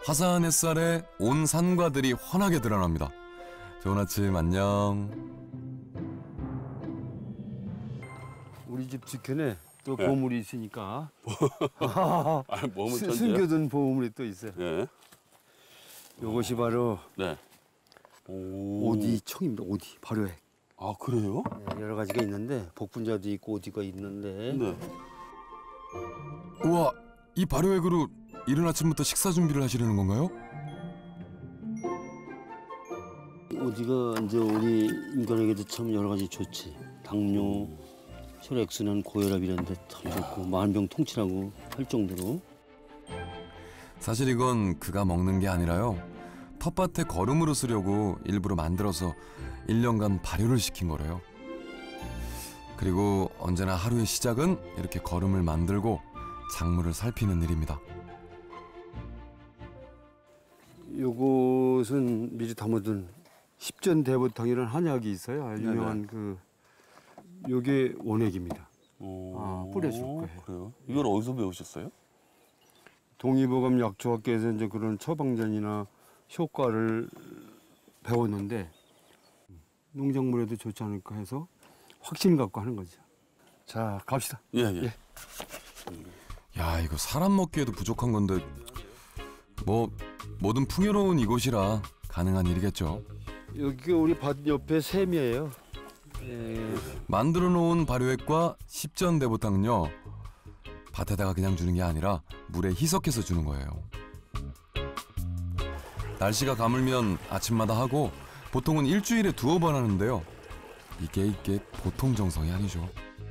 화사한 햇살에 온 산과들이 환하게 드러납니다. 좋은 아침 안녕. 우리 집 뒤편에 또 네. 보물이 있으니까. 몸은 천재요? 숨겨둔 보물이 또 있어요. 네. 이것이 바로 네. 오디청입니다. 오디 발효액. 아 그래요? 네, 여러 가지가 있는데 복분자도 있고 오디가 있는데. 네. 우와, 이 발효액으로 이른 아침부터 식사 준비를 하시려는 건가요? 오디가 이제 우리 인간에게도 참 여러 가지 좋지. 당뇨, 혈액순환, 고혈압 이런 데 참 좋고 만병통치라고 할 정도로. 사실 이건 그가 먹는 게 아니라요. 텃밭에 거름으로 쓰려고 일부러 만들어서 1년간 발효를 시킨 거래요. 그리고 언제나 하루의 시작은 이렇게 거름을 만들고 작물을 살피는 일입니다. 요것은 미리 담아둔 십전대보탕이라는 한약이 있어요. 아주 유명한 그 요게 원액입니다. 뿌려줄 거예요. 그래요? 이걸 어디서 배우셨어요? 동의보감 약초학계에서 이제 그런 처방전이나 효과를 배웠는데 농작물에도 좋지 않을까 해서 확신 갖고 하는 거죠. 자, 갑시다. 예. 야, 이거 사람 먹기에도 부족한 건데 뭐 뭐든 풍요로운 이곳이라 가능한 일이겠죠. 여기가 우리 밭 옆에 샘이에요. 예. 만들어 놓은 발효액과 십전대보탕은요, 밭에다가 그냥 주는 게 아니라 물에 희석해서 주는 거예요. 날씨가 가물면 아침마다 하고 보통은 일주일에 2번 하는데요. 이게 보통 정성이 아니죠.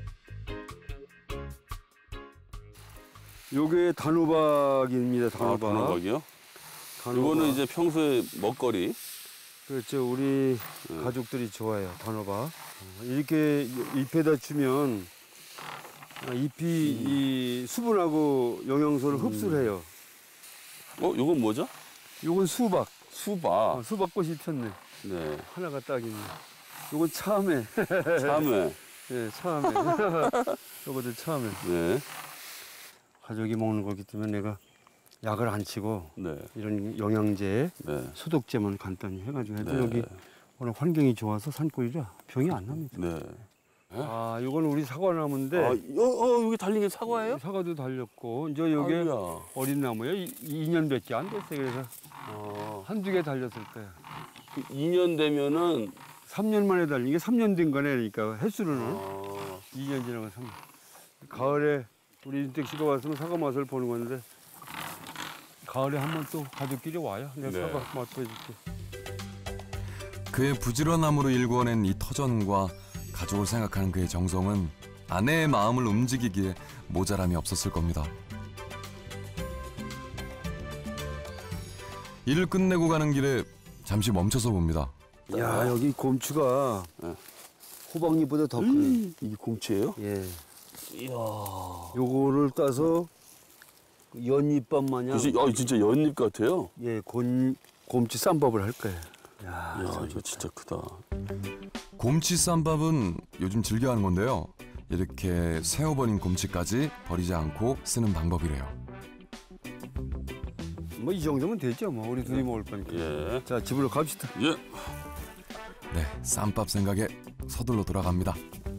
요게 단호박입니다. 단호박. 단호박이요? 이거는 이제 평소에 먹거리. 그렇죠. 우리 가족들이 좋아해요. 단호박. 이렇게 잎에다 주면 잎이 이 수분하고 영양소를 흡수를 해요. 이건 뭐죠? 요건 수박. 수박. 수박꽃이 폈네. 네. 하나가 딱이네. 요건 참외. 참외. 네, 참외. 요것도 참외. 네. 가족이 먹는 거기 때문에 내가 약을 안 치고 네. 이런 영양제, 네. 소독제만 간단히 해가지고 해도 네. 여기 워낙 환경이 좋아서 산골이라 병이 안 납니다. 네. 아, 이건 우리 사과나무인데 여기 달린 게 사과예요? 사과도 달렸고 이제 여기 아유야. 어린 나무예요. 2년밖에 안 됐어요. 그래서 한두 개 달렸을 거예요. 2년 되면은 3년 만에 달린 게 3년 된 거네. 그러니까 횟수로는 2년 지나고 3년. 가을에 우리 윤택 씨가 왔으면 사과 맛을 보는 건데 가을에 한 번 또 가족끼리 와요. 내가 네. 사과 맛 보여줄게. 그의 부지런함으로 일궈낸 이 터전과 가족을 생각하는 그의 정성은 아내의 마음을 움직이기에 모자람이 없었을 겁니다. 일을 끝내고 가는 길에 잠시 멈춰서 봅니다. 야, 여기 곰추가 호박잎보다 더 크네. 이게 곰치예요? 예. 이야. 요거를 따서 연잎밥 마냥 진짜 연잎 같아요. 예, 곰치 쌈밥을 할 거예요. 야, 이야, 이거 진짜 크다. 곰치 쌈밥은 요즘 즐겨하는 건데요. 이렇게 세어버린 곰치까지 버리지 않고 쓰는 방법이래요. 뭐 이 정도면 되죠. 뭐 우리 둘이 먹을 거니까. 예. 자, 집으로 갑시다. 예. 네, 쌈밥 생각에 서둘러 돌아갑니다.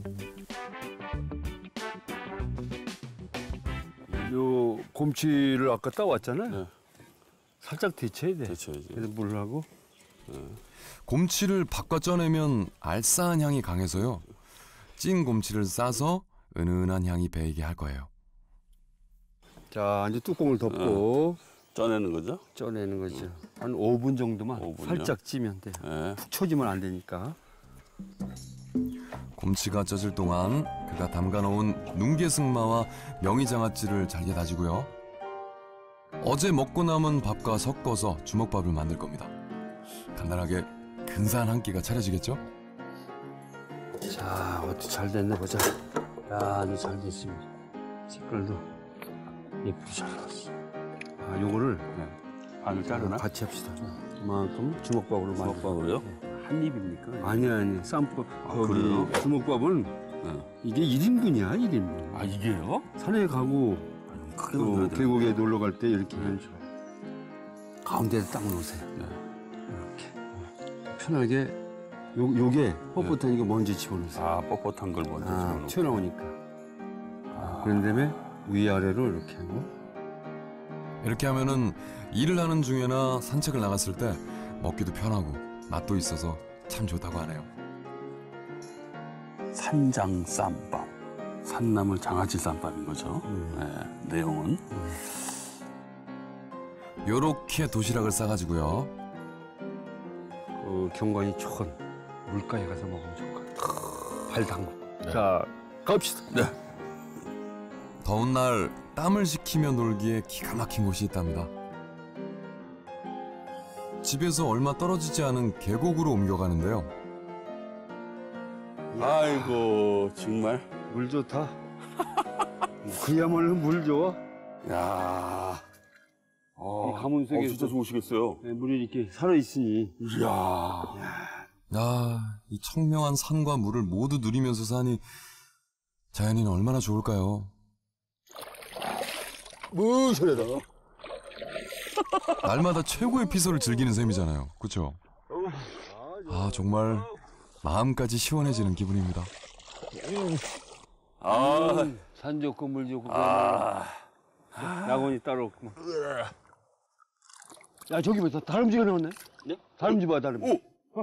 요 곰치를 아까 따왔잖아요. 네. 살짝 데쳐야 돼. 데쳐야지. 그래서 물하고. 곰치를 바꿔 쪄내면 알싸한 향이 강해서요. 찐 곰치를 싸서 은은한 향이 배이게 할 거예요. 자, 이제 뚜껑을 덮고 쪄내는 거죠? 쪄내는 거죠. 한 5분 정도만 5분이요? 살짝 찌면 돼요. 예. 푹 쳐지면 안 되니까. 곰치가 쪄질 동안 그가 담가놓은 눈개승마와 명이장아찌를 잘게 다지고요. 어제 먹고 남은 밥과 섞어서 주먹밥을 만들 겁니다. 간단하게 근사한 한 끼가 차려지겠죠? 자, 어떻게 잘 됐나 보자. 야, 아주 잘 됐습니다. 색깔도 예쁘게 잘 나왔어. 아, 요거를 반을 자르나? 같이 합시다. 이만큼 주먹밥으로 만들어. 주먹밥으로요? 한 입입니까? 아니. 쌈밥. 그래요? 주먹밥은 이게 1인분이야, 1인분. 아, 이게요? 산에 가고 크게 또 만들어야 되나? 계곡에 놀러 갈 때 이렇게 하면 좋아. 가운데에 딱 놓으세요. 이렇게 편하게 요게 뻣뻣하니까 먼저 집어넣으세요. 아, 뻣뻣한 걸 먼저 집어넣고. 튀어나오니까. 그런 다음에 위아래로 이렇게 하고. 이렇게 하면은 일을 하는 중에나 산책을 나갔을 때 먹기도 편하고 맛도 있어서 참 좋다고 하네요. 산장 쌈밥. 산나물 장아찌 쌈밥인 거죠. 네, 내용은. 요렇게 도시락을 싸가지고요. 경관이 좋은 물가에 가서 먹으면 좋을 것 같아요. 발 담고. 자, 갑시다. 네. 더운 날 땀을 식히며 놀기에 기가 막힌 곳이 있답니다. 집에서 얼마 떨어지지 않은 계곡으로 옮겨가는데요. 아이고, 정말. 물 좋다. 그야말로 물 좋아. 야. 이 가문 속에 진짜 좋으시겠어요. 물이 이렇게 살아있으니. 이야. 이 청명한 산과 물을 모두 누리면서 사니 자연이는 얼마나 좋을까요? 무시하다. 날마다 최고의 피서를 즐기는 셈이잖아요. 그렇죠? 아, 정말 마음까지 시원해지는 기분입니다. 산 좋고 물 좋고. 아. 낙원이 따로 없구만. 야, 저기 봐. 다람쥐가 나왔네. 네? 다람쥐 봐, 다람쥐.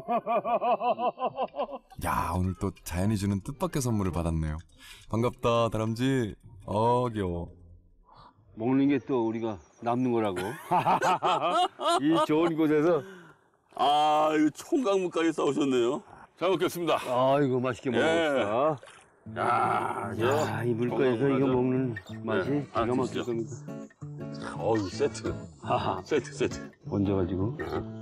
야, 오늘 또 자연이 주는 뜻밖의 선물을 받았네요. 반갑다, 다람쥐. 귀여워. 먹는 게 또 우리가 남는 거라고. 이 좋은 곳에서. 아, 이거 총각무까지 싸우셨네요. 잘 먹겠습니다. 아이고, 맛있게 먹읍시다. 야, 이 물가에서 이거 먹는 맛이 기가 막힐 겁니다. 어우, 세트. 세트. 얹어가지고.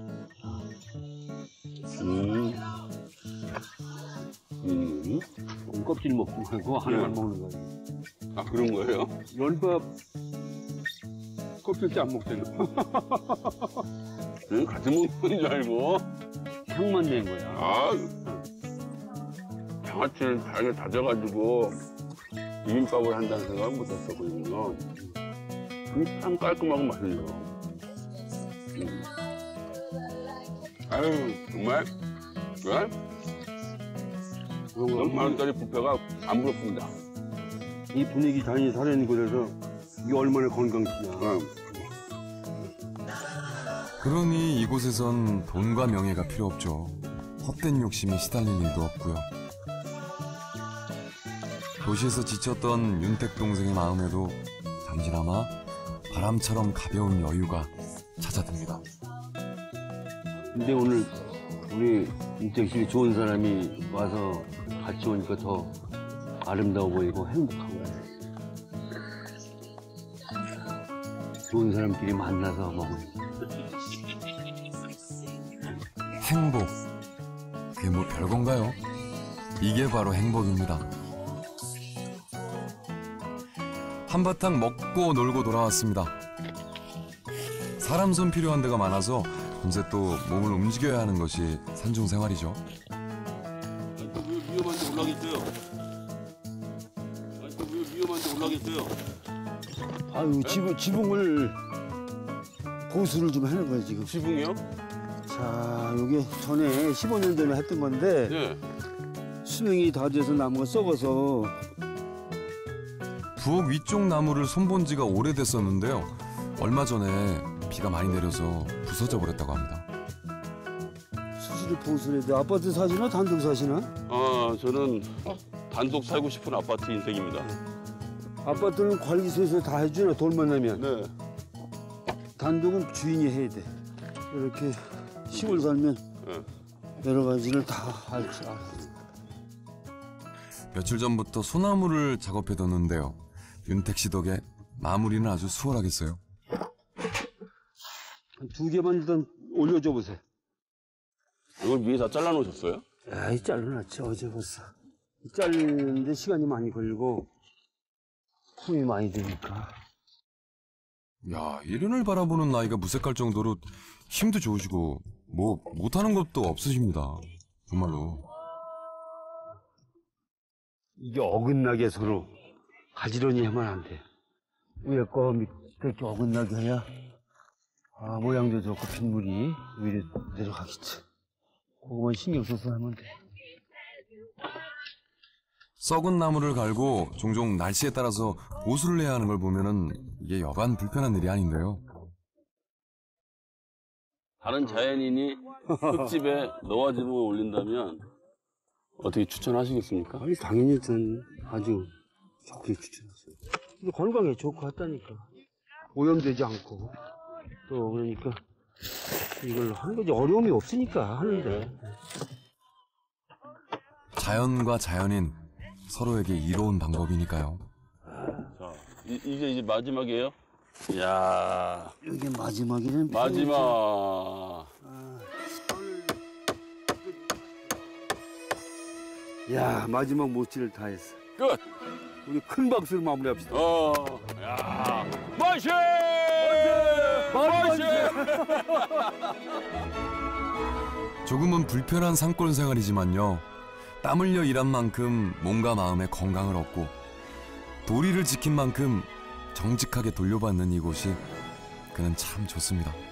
껍질 먹고 그거 하나만 먹는 거예요. 아, 그런 거예요? 연밥 껍질째 안 먹잖아. 같이 먹는 줄 알고. 향만 낸 거야. 아, 장아찌를 잘게 다져가지고 비빔밥을 한다는 생각을 못했었거든요. 참 깔끔하고 맛있네요. 아유, 정말, 그런 만원짜리 뷔페가 안 부럽습니다. 이 분위기 자연이 살아있는 곳에서 이게 얼마나 건강지냐. 그러니 이곳에선 돈과 명예가 필요 없죠. 헛된 욕심에 시달릴 일도 없고요. 도시에서 지쳤던 윤택 동생의 마음에도 잠시나마 바람처럼 가벼운 여유가 찾아듭니다. 근데 오늘 우리 윤택씨 좋은 사람이 와서 같이 오니까 더 아름다워 보이고 행복한 거야. 좋은 사람끼리 만나서 먹으니. 행복. 그게 뭐 별건가요? 이게 바로 행복입니다. 한바탕 먹고 놀고 돌아왔습니다. 사람 손 필요한 데가 많아서 이제 또 몸을 움직여야 하는 것이 산중 생활이죠. 위험한 데 올라가겠어요. 위험한 데 올라가겠어요. 아유, 지붕을 보수를 좀 하는 거야, 지금. 지붕이요? 자, 이게 전에 15년 전에 했던 건데 네. 수명이 다 돼서 나무가 썩어서 부엌 위쪽 나무를 손본 지가 오래됐었는데요. 얼마 전에 비가 많이 내려서 부서져 버렸다고 합니다. 수시로 보수를 해야 돼. 아파트 사시나 단독 사시나? 아, 저는 단독 살고 싶은 아파트 인생입니다. 아파트는 관리소에서 다 해주나, 돌만 나면. 네. 단독은 주인이 해야 돼. 이렇게 시골 살면 네. 여러 가지를 다 알지. 며칠 전부터 소나무를 작업해뒀는데요. 윤택 씨 덕에 마무리는 아주 수월하겠어요. 2개만 일단 올려줘 보세요. 이걸 위에 다 잘라놓으셨어요? 아이, 잘라놨지, 어제 벌써. 자르는데 시간이 많이 걸리고 품이 많이 드니까. 야, 이른을 바라보는 나이가 무색할 정도로 힘도 좋으시고 뭐 못하는 것도 없으십니다. 정말로. 이게 어긋나게 서로 가지런히 하면 안 돼. 위에 거 밑에 거 어긋나게 해야 아, 모양도 좋고 빗물이 위로 내려가겠지. 그거만 신경 써서 하면 돼. 썩은 나무를 갈고 종종 날씨에 따라서 보수를 해야 하는 걸 보면은 이게 여간 불편한 일이 아닌데요. 다른 자연인이 흙집에 너와 집을 올린다면 어떻게 추천하시겠습니까? 아니, 당연히 전 아주 좋게 추천했어요. 근데 건강에 좋고 하다니까. 오염되지 않고. 또 그러니까 이걸 하는 거지. 어려움이 없으니까 하는데. 자연과 자연인 서로에게 이로운 방법이니까요. 자, 이제 마지막이에요? 이야, 이게 마지막이는 마지막. 야, 마지막 모찌를 다 했어. 끝! 우리 큰 박수로 마무리합시다. 야, 만세! 만세! 조금은 불편한 산골 생활이지만요. 땀 흘려 일한 만큼 몸과 마음의 건강을 얻고 도리를 지킨 만큼 정직하게 돌려받는 이곳이 그는 참 좋습니다.